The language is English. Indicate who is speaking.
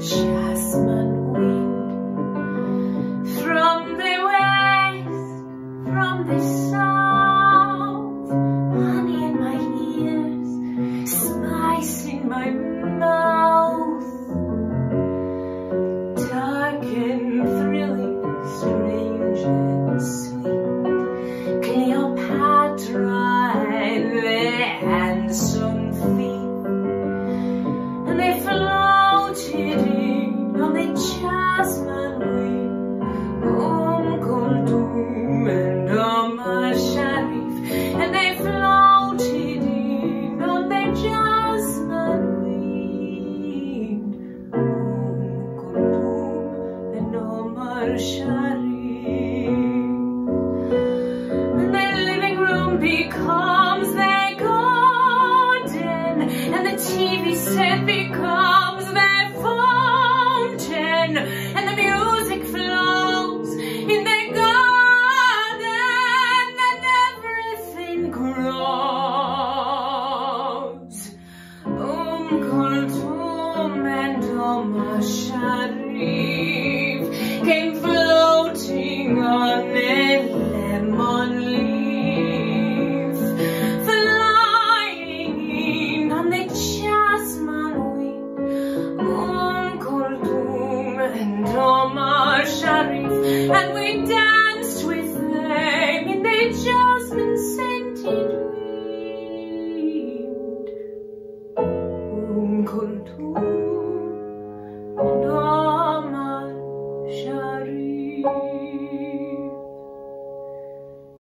Speaker 1: jasmine wind from the west, from the south, honey in my ears, spice in my mouth, dark and thrilling, strange and sweet, Cleopatra and the handsome thief, and they floated in on the jasmine wind, Kulthum and Omar Sharif, and they floated in on the jasmine wind, Kulthum and Omar Sharif, and their living room becomes their garden, and the TV set becomes their fountain, and the music flows in their garden, and everything grows. Kulthum and Omar Sharif came floating on a lemon leaf, flying in on the jasmine wind, Kulthum and Omar Sharif, and we danced with them in the jasmine scented wind, Kulthum and Omar Sharif.